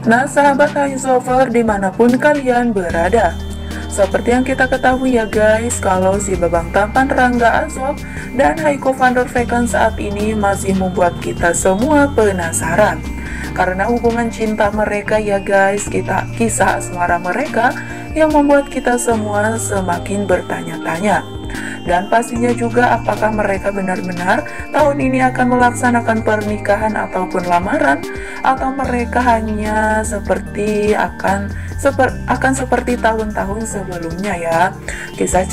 Nah sahabat Haizover dimanapun kalian berada, seperti yang kita ketahui ya guys, kalau si babang tampan Rangga Azob dan Haiko van der Vecken saat ini masih membuat kita semua penasaran. Karena hubungan cinta mereka ya guys, kisah asmara mereka yang membuat kita semua semakin bertanya-tanya. Dan pastinya juga apakah mereka benar-benar tahun ini akan melaksanakan pernikahan ataupun lamaran, atau mereka hanya akan seperti tahun-tahun sebelumnya ya. Kisah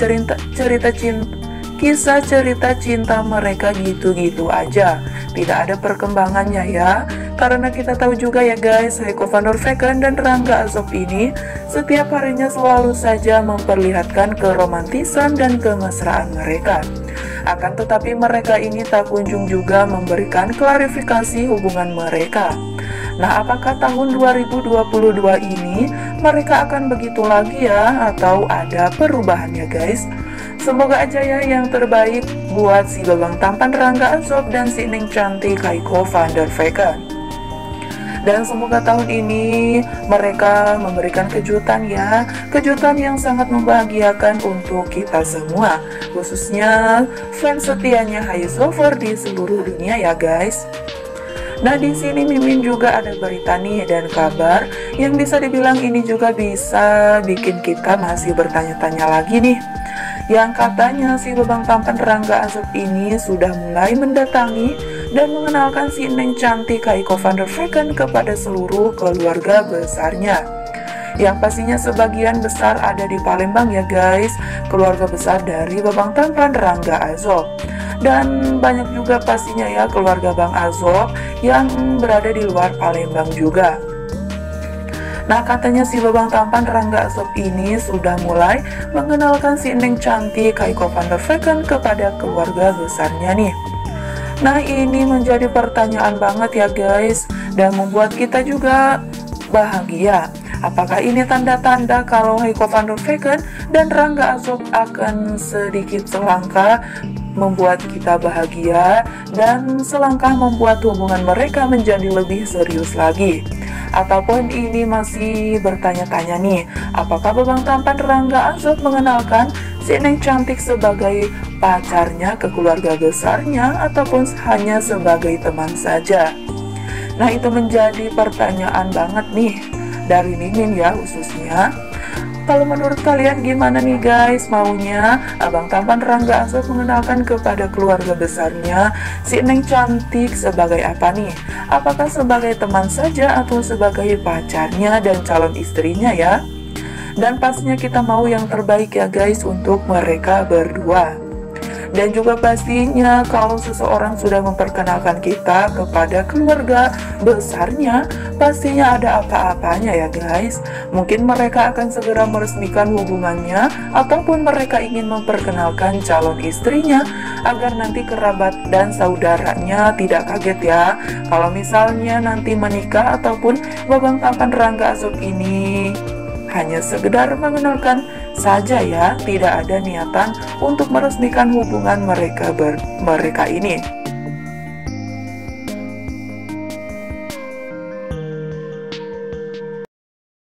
cerita cinta mereka gitu-gitu aja, tidak ada perkembangannya ya. Karena kita tahu juga ya guys, Haiko van der Vecken dan Rangga Azob ini setiap harinya selalu saja memperlihatkan keromantisan dan kemesraan mereka. Akan tetapi mereka ini tak kunjung juga memberikan klarifikasi hubungan mereka. Nah, apakah tahun 2022 ini mereka akan begitu lagi ya, atau ada perubahan ya guys? Semoga aja ya yang terbaik buat si babang tampan Rangga Azob dan si neng cantik Haiko van der Vecken. Dan semoga tahun ini mereka memberikan kejutan ya, kejutan yang sangat membahagiakan untuk kita semua, khususnya fans setianya Haizover di seluruh dunia ya guys. Nah di sini Mimin juga ada berita nih dan kabar yang bisa dibilang ini juga bisa bikin kita masih bertanya-tanya lagi nih. Yang katanya si babang tampan Rangga Azob ini sudah mulai mendatangi dan mengenalkan si neng cantik Haiko van der Vecken kepada seluruh keluarga besarnya. Yang pastinya sebagian besar ada di Palembang ya guys, keluarga besar dari babang tampan Rangga Azob. Dan banyak juga pastinya ya keluarga Bang Azob yang berada di luar Palembang juga. Nah katanya si babang tampan Rangga Azob ini sudah mulai mengenalkan si neng cantik Haiko van der Vecken kepada keluarga besarnya nih. Nah ini menjadi pertanyaan banget ya guys, dan membuat kita juga bahagia. Apakah ini tanda-tanda kalau Haiko van der Vecken dan Rangga Azob akan sedikit selangkah membuat kita bahagia dan selangkah membuat hubungan mereka menjadi lebih serius lagi? Ataupun ini masih bertanya-tanya nih, apakah babang tampan Rangga Azob mengenalkan si neng cantik sebagai pacarnya ke keluarga besarnya ataupun hanya sebagai teman saja? Nah itu menjadi pertanyaan banget nih dari Mimin ya khususnya. Kalau menurut kalian gimana nih guys, maunya abang tampan Rangga Azob mengenalkan kepada keluarga besarnya si neng cantik sebagai apa nih? Apakah sebagai teman saja atau sebagai pacarnya dan calon istrinya ya? Dan pastinya kita mau yang terbaik ya guys untuk mereka berdua. Dan juga pastinya kalau seseorang sudah memperkenalkan kita kepada keluarga besarnya, pastinya ada apa-apanya ya guys. Mungkin mereka akan segera meresmikan hubungannya, ataupun mereka ingin memperkenalkan calon istrinya agar nanti kerabat dan saudaranya tidak kaget ya kalau misalnya nanti menikah ataupun babang tampan Rangga Azob ini hanya sekedar mengenalkan saja ya, tidak ada niatan untuk meresmikan hubungan mereka ini.